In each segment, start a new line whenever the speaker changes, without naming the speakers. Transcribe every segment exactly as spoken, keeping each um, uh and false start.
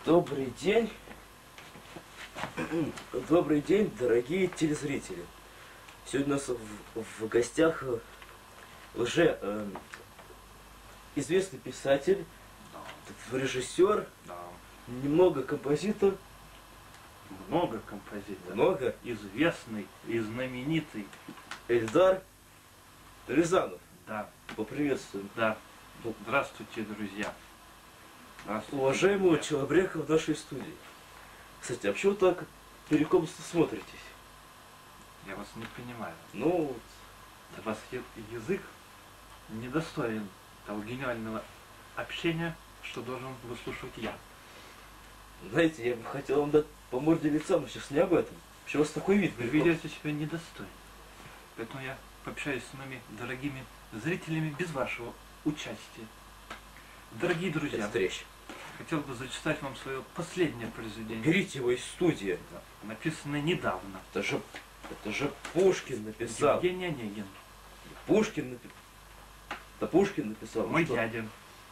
Добрый день. Добрый день, дорогие телезрители. Сегодня у нас в, в гостях уже э, известный писатель, да. режиссер,
да.
немного композитор.
Много композиторов.
Много.
Известный и знаменитый.
Эльдар Рязанов.
Да.
Поприветствуем.
Да. Здравствуйте, друзья. Здравствуйте,
Уважаемого
друзья.
человека в нашей студии. Кстати, а почему так перекомственно смотритесь?
Я вас не понимаю.
Ну,
У вас язык недостоин того гениального общения, что должен выслушивать я.
знаете, я бы хотел вам дать по морде лица, но сейчас не об этом. Почему у вас такой вид?
Вы ведете себя недостойно. Поэтому я пообщаюсь с моими дорогими зрителями без вашего участия. Дорогие друзья,
Встреч.
хотел бы зачитать вам свое последнее произведение.
Берите его из студии.
Да, написанное недавно.
Это же, это же Пушкин написал.
Евгений Онегин.
Пушкин написал. Да Пушкин написал.
Мой
что?
дядя.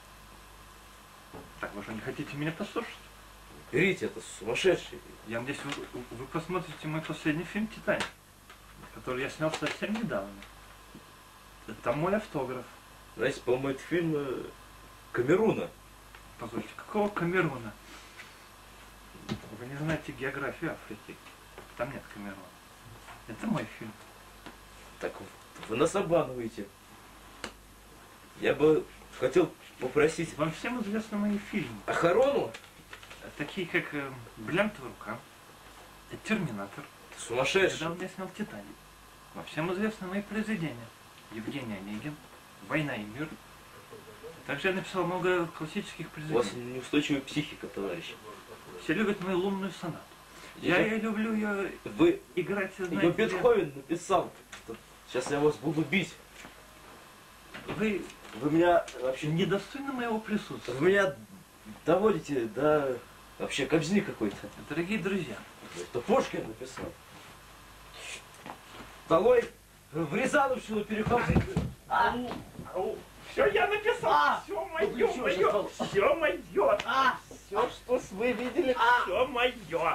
Так, вы что, не хотите меня послушать?
Берите, это сумасшедший.
Я надеюсь, вы, вы посмотрите мой последний фильм «Титаник», который я снял совсем недавно. Это мой автограф.
Знаете, по-моему, это фильм э, Камеруна.
Позвольте, какого Камеруна? Вы не знаете географию Африки. Там нет Камеруна. Это мой фильм.
Так вы нас обманываете. Я бы хотел попросить
Вам всем известны мои фильмы.
охорону.
Такие как э, «Бриллиантовая рука», «Терминатор».
Сумасшедший.
Недавно я снял «Титаник». Во всем известны мои произведения. Евгений Онегин, «Война и мир». Также я написал много классических
У вас
произведений.
неустойчивая психика, товарищ.
Все любят мою лунную сонату.
Я
Я
же-
ее люблю ее
Вы
играть,
ее
знаете,
Бетховен написал. Сейчас я вас буду бить.
вы
Вы меня вообще не...
недостойны моего присутствия.
Вы меня доводите до... Вообще кобзни какой-то.
Дорогие друзья,
Это Пушкин написал. Долой в Рязановщину переход.
все я написал,
А!
все
Ну,
мое,
что же
мое,
стало?
все мое,
А!
все, что вы видели, все мое.